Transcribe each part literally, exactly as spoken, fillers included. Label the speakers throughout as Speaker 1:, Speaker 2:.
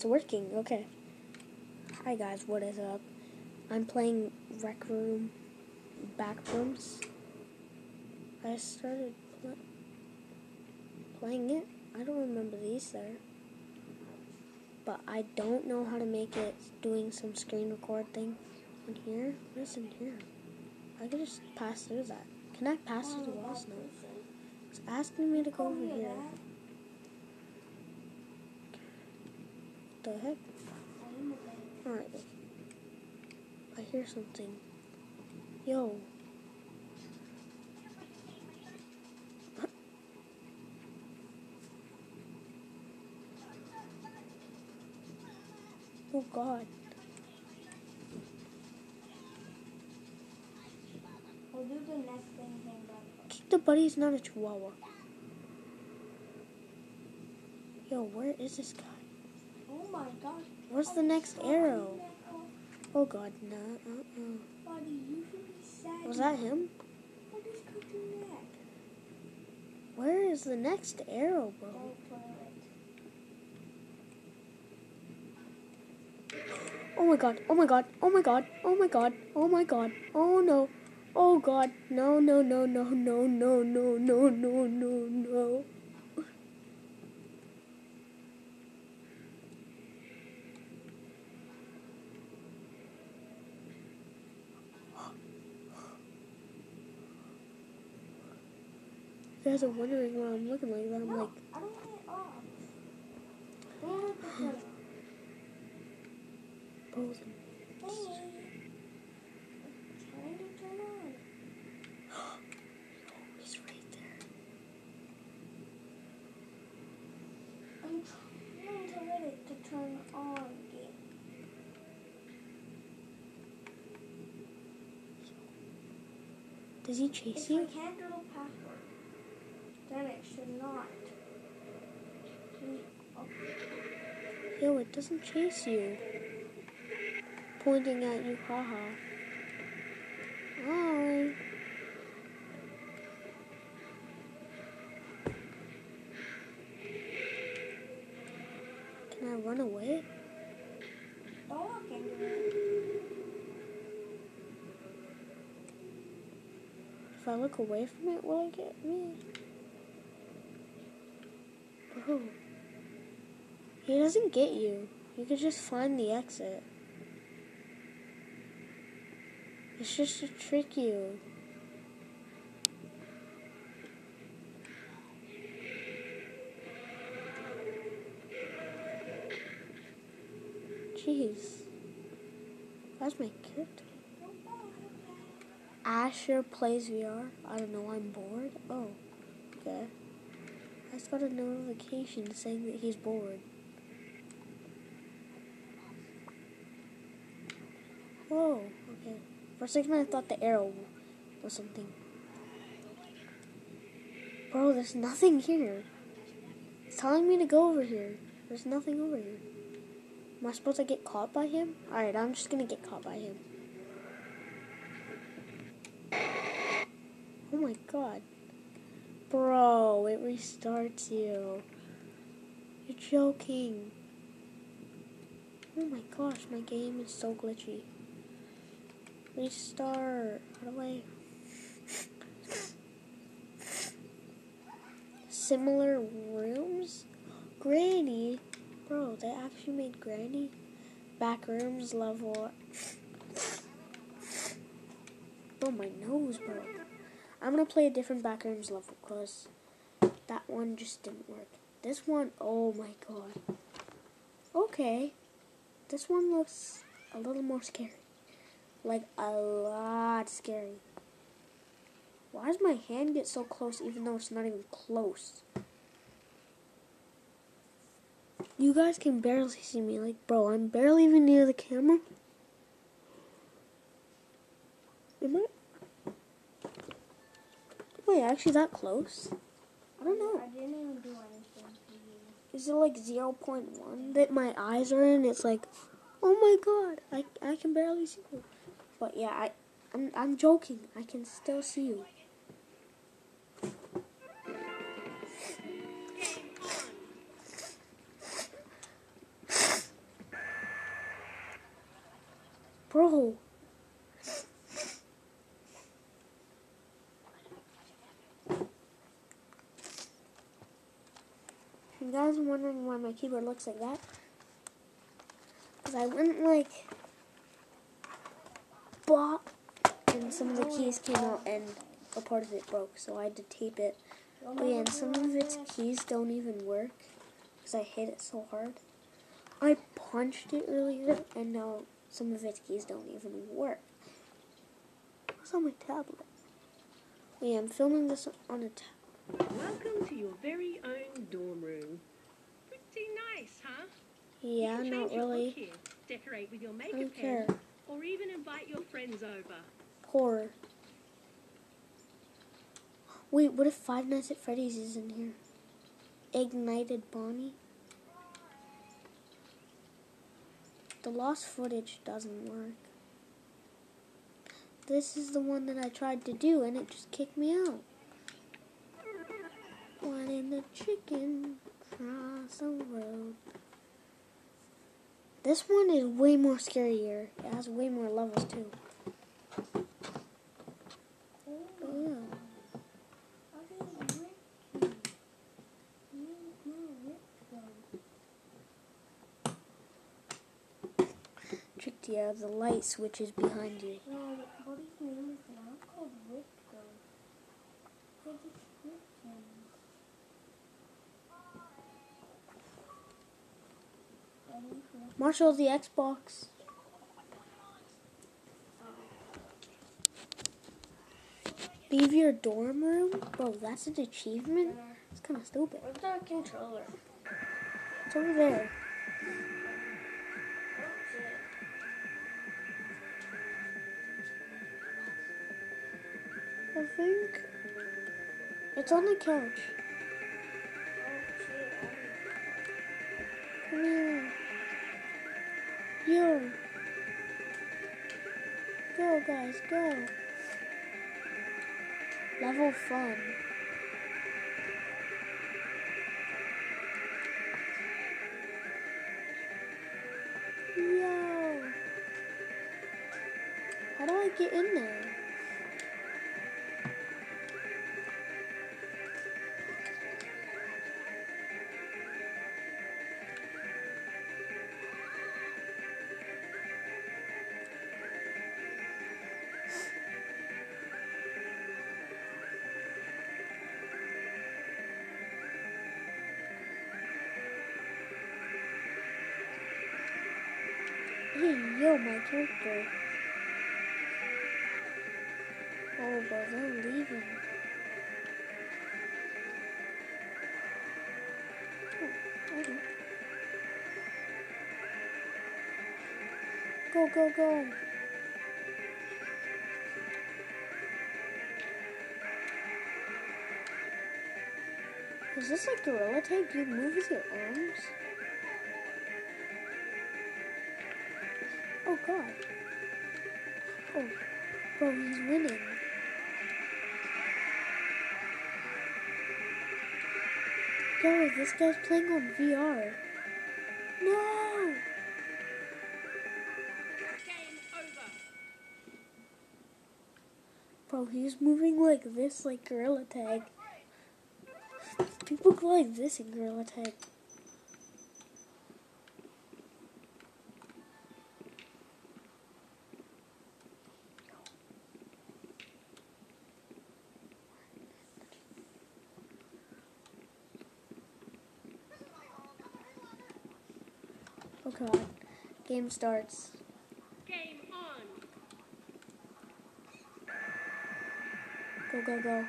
Speaker 1: It's working. Okay. Hi guys, what is up? I'm playing Rec Room Backrooms. I started pl playing it. I don't remember these there. But I don't know how to make it doing some screen record thing in here. What is in here? I can just pass through that. Can I pass through the walls now? It's asking me to go over here. What the heck? Alright. I hear something. Yo. Oh God.
Speaker 2: I'll do the next thing, thing back.
Speaker 1: Keep the buddy's not a chihuahua. Yo, where is this guy?
Speaker 2: Oh my God.
Speaker 1: Where's the next arrow? Oh God, no. Uh-uh.
Speaker 2: Buddy, you should be sad.
Speaker 1: Was that him?
Speaker 2: What is cooking neck?
Speaker 1: Where is the next arrow, bro?
Speaker 2: Don't play it.
Speaker 1: Oh my God, oh my God, oh my God, oh my God, oh my God, oh no, oh God, no, no, no, no, no, no, no, no, no, no, no. You guys are wondering why I'm looking like that. I'm
Speaker 2: No,
Speaker 1: like,
Speaker 2: I don't want it off. I don't want the color.
Speaker 1: frozen.
Speaker 2: Hey. It's trying to turn on.
Speaker 1: Oh, he's right there.
Speaker 2: I'm trying to get it to turn on again.
Speaker 1: Does he chase
Speaker 2: If
Speaker 1: you?
Speaker 2: I can't do the password, then it should not.
Speaker 1: Yo, it doesn't chase you. Pointing at you, haha. Hi. Can I run away?
Speaker 2: Don't look into it.
Speaker 1: If I look away from it, will it get me? Bro. He doesn't get you. You can just find the exit. It's just to trick you. Jeez. That's my character. Asher plays V R. I don't know, I'm bored. Oh, okay. I just got a notification saying that he's bored. Whoa, okay. For a second I thought the arrow was something. Bro, there's nothing here. It's telling me to go over here. There's nothing over here. Am I supposed to get caught by him? Alright, I'm just gonna get caught by him. Oh my God. Bro, it restarts you. You're joking. Oh my gosh, my game is so glitchy. Restart. How do I... Similar rooms? Granny? Bro, they actually made Granny? Backrooms level. Oh, my nose, bro. I'm gonna play a different Backrooms level because that one just didn't work. This one, oh my God. Okay. This one looks a little more scary. Like, a lot scary. Why does my hand get so close even though it's not even close? You guys can barely see me. Like, bro, I'm barely even near the camera. Am I? Wait, actually that close? I don't know.
Speaker 2: I didn't even do anything to you.
Speaker 1: Is it like zero point one that my eyes are in? It's like, oh my God, I, I can barely see you. But yeah, I, I'm, I'm joking. I can still see you. Bro. You guys are wondering why my keyboard looks like that? Because I went like bop, and some of the keys came out and a part of it broke, so I had to tape it. Oh yeah, and some of its keys don't even work because I hit it so hard. I punched it earlier, and now some of its keys don't even work. It's on my tablet. Oh yeah, I'm filming this on a tablet.
Speaker 3: Welcome to your very own dorm room. Pretty nice, huh?
Speaker 1: Yeah,
Speaker 3: you can
Speaker 1: not
Speaker 3: change your
Speaker 1: really.
Speaker 3: look here, decorate with your
Speaker 1: I
Speaker 3: makeup
Speaker 1: don't
Speaker 3: pen,
Speaker 1: care.
Speaker 3: or even invite your friends over.
Speaker 1: Horror. Wait, what if Five Nights at Freddy's is in here? Ignited Bonnie? The lost footage doesn't work. This is the one that I tried to do and it just kicked me out. One in the chicken across the road. This one is way more scarier. It has way more levels too. Oh. Tricked you, the light switch is behind you.
Speaker 2: No, what his name is now called Rick though. I just ripped him.
Speaker 1: Marshall, the Xbox. Leave your dorm room? Bro, that's an achievement? It's kind of stupid.
Speaker 2: Where's the controller?
Speaker 1: It's over there. I think it's on the couch. Come here. Yo. Go, guys, go. Level fun. Yo. How do I get in there? Hey, yo, my character. Oh, but they're leaving. Oh, okay. Go, go, go. Is this like Gorilla Tag? You move with your arms? Oh god. Oh, bro, he's winning. Yo, this guy's playing on V R. No!
Speaker 3: Game over.
Speaker 1: Bro, he's moving like this, like Gorilla Tag. People go like this in Gorilla Tag. Oh god. Game starts.
Speaker 3: Game on.
Speaker 1: Go, go, go.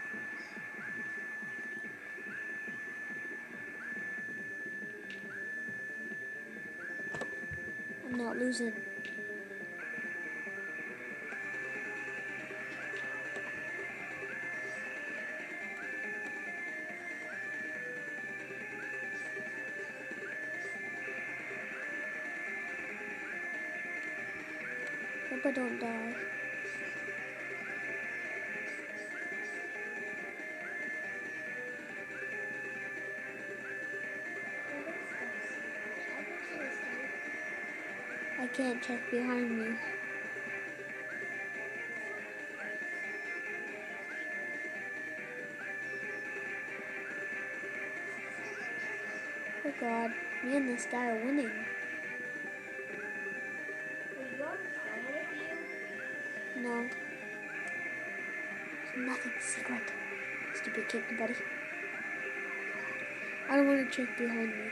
Speaker 1: I'm not losing. Hope I don't die. I can't check behind me. God, me and this guy are winning.
Speaker 2: Are you on the phone with you?
Speaker 1: No. There's nothing secret. Stupid kid, buddy. I don't want to check behind me.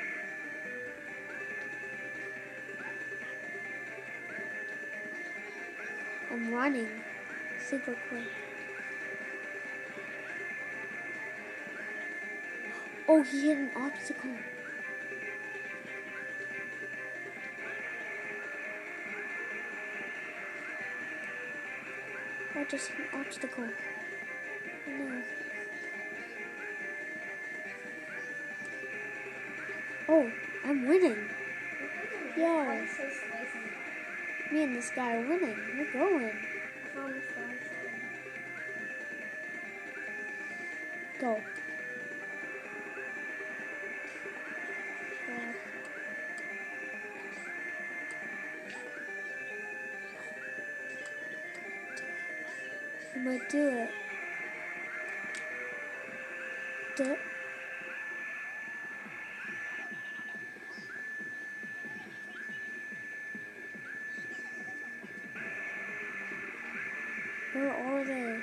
Speaker 1: I'm running super quick. Oh, he hit an obstacle. I just hit an obstacle. Oh, no. Oh, I'm winning. Yo.
Speaker 2: Why does it say slicing?
Speaker 1: Me and this guy are winning. We're going.
Speaker 2: I found the phone.
Speaker 1: Go. God. You might do it. Do it. Where are they?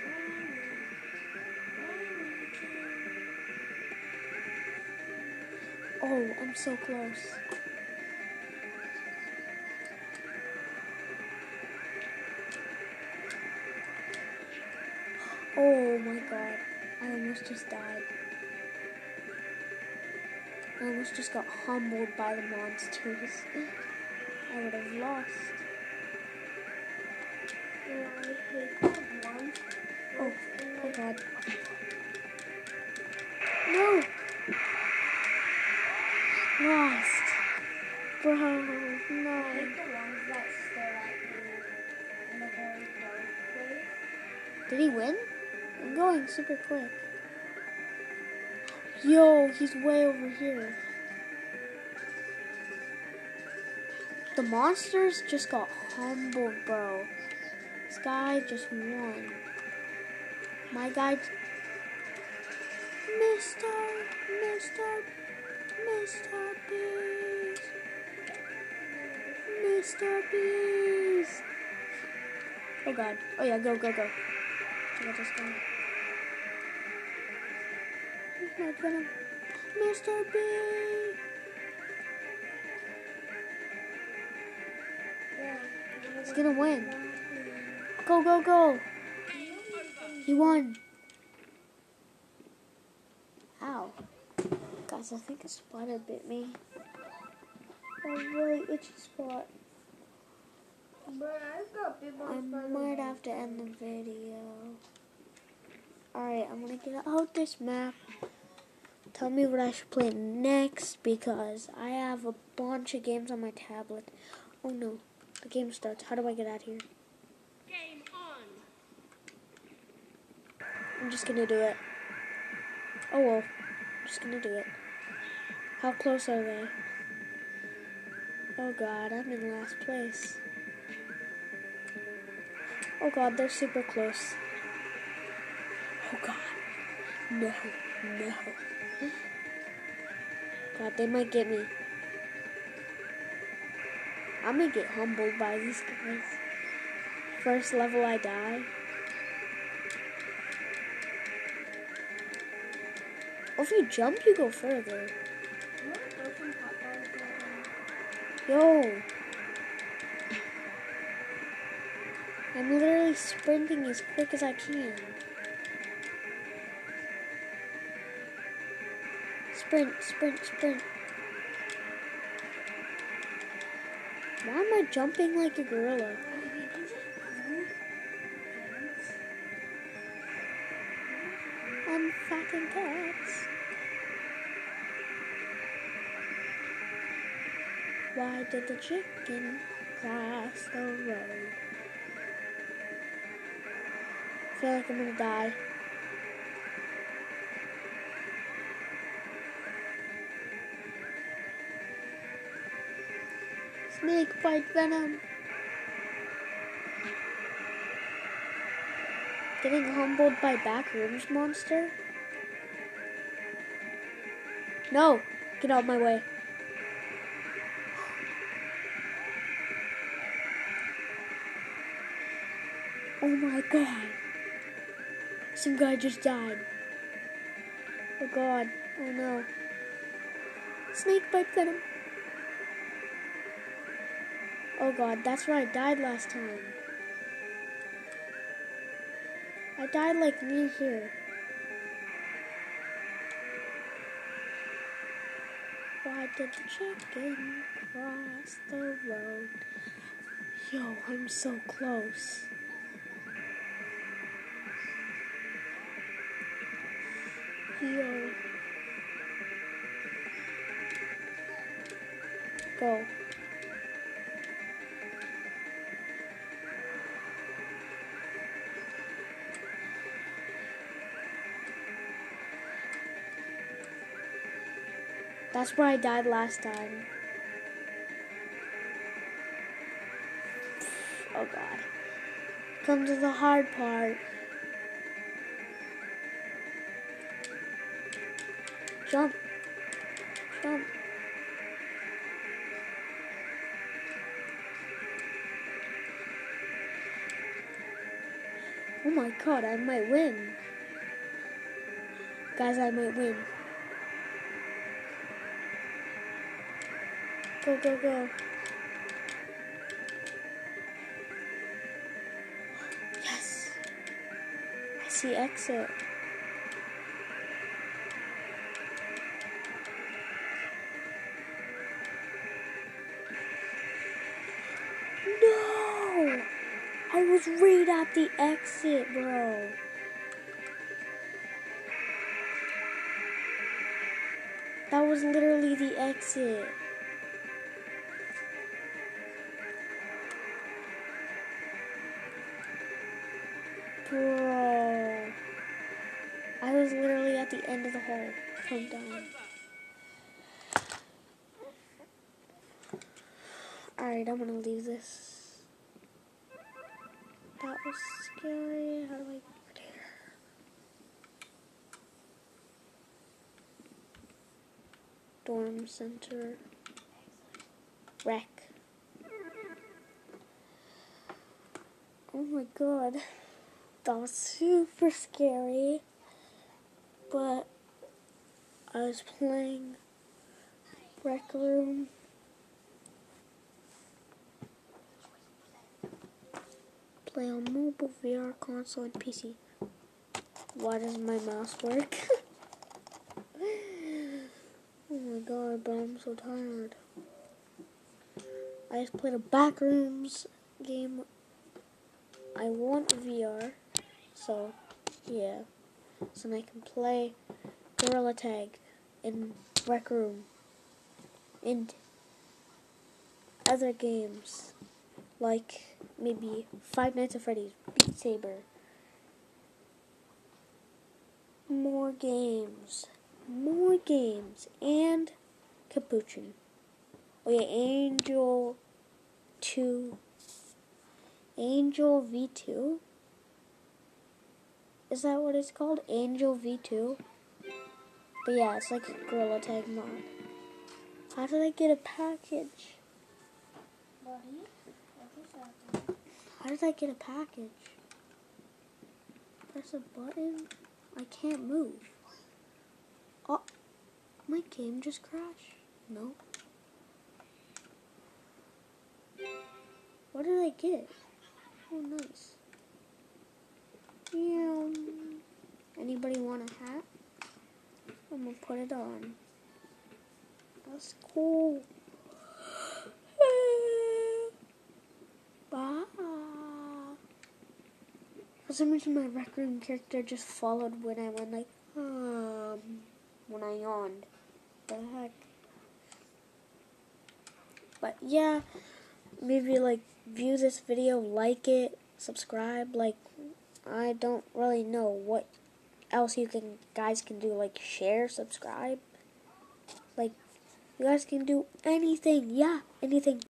Speaker 1: Oh, I'm so close. Oh my god. I almost just died. I almost just got humbled by the monsters. I would have lost.
Speaker 2: Yeah, I hate that one.
Speaker 1: Oh, oh god. No! Lost. Bro,
Speaker 2: I
Speaker 1: no.
Speaker 2: hate the ones that stare at you in a very dark place.
Speaker 1: Did he win? I'm going super quick. Yo, he's way over here. The monsters just got humbled, bro. This guy just won. My guy... Mister, Mister, Mister Beast. Mister Beast. Oh god. Oh yeah, go, go, go. I got this guy. My venom. Mister B.
Speaker 2: Yeah.
Speaker 1: He's gonna win. Go, go, go. He won. Ow. Guys, I think a spider bit me. A really itchy spot.
Speaker 2: But I've got big
Speaker 1: I
Speaker 2: ones by the
Speaker 1: might
Speaker 2: way.
Speaker 1: have to end the video. Alright, I'm gonna get out this map. Tell me what I should play next because I have a bunch of games on my tablet. Oh no, the game starts. How do I get out here?
Speaker 3: Game on.
Speaker 1: I'm just gonna do it. Oh well, I'm just gonna do it. How close are they? Oh god, I'm in last place. Oh god, they're super close. Oh god. No, no. God, they might get me. I'm gonna get humbled by these guys. First level I die. Oh, if you jump, you go further.
Speaker 2: You want to go from Popeyes right now?
Speaker 1: Yo. I'm literally sprinting as quick as I can. Sprint, sprint, sprint. Why am I jumping like a gorilla?
Speaker 2: Did you just move?
Speaker 1: I'm fucking cats. Why did the chicken cross the road? I feel like I'm gonna die. Snake bite venom. Getting humbled by backrooms monster. No, Get out of my way. Oh my god. Some guy just died. Oh god. Oh no. Snake bite venom. Oh god, that's where I died last time. I died like near here. Why did the chicken cross the road? Yo, I'm so close. Yo. Go. That's where I died last time. Oh god. Come to the hard part. Jump. Jump. Oh my god, I might win. Guys, I might win. Go, go, go. Yes. I see exit. No! I was right at the exit, bro. That was literally the exit. Bro. I was literally at the end of the hole. Come down. Alright, I'm gonna leave this. That was scary. How do I get over here? Dorm center. Wreck. Oh my god. That was super scary. But I was playing Rec Room. Play on mobile, V R, console, and P C. Why does my mouse work? Oh my god, bro, I'm so tired. I just played a Backrooms game. I want V R, so yeah. So I can play Gorilla Tag in Rec Room and other games like maybe Five Nights at Freddy's, Beat Saber. More games. More games. And Capuchin. Oh yeah, Angel two. Angel V two? Is that what it's called? Angel V two? But yeah, it's like a Gorilla Tag mod. How did I get a package?
Speaker 2: Buddy, what is happening?
Speaker 1: How did I get a package? Press a button? I can't move. Oh, my game just crashed. No. What did I get? Oh, nice. Yeah. Anybody want a hat? I'm gonna put it on. That's cool. Bye. For some reason, my Rec Room character just followed when I went like, um, when I yawned. The heck? But yeah, maybe like view this video, like it, subscribe. Like, I don't really know what else you can guys can do. Like share, subscribe. Like, you guys can do anything. Yeah, anything.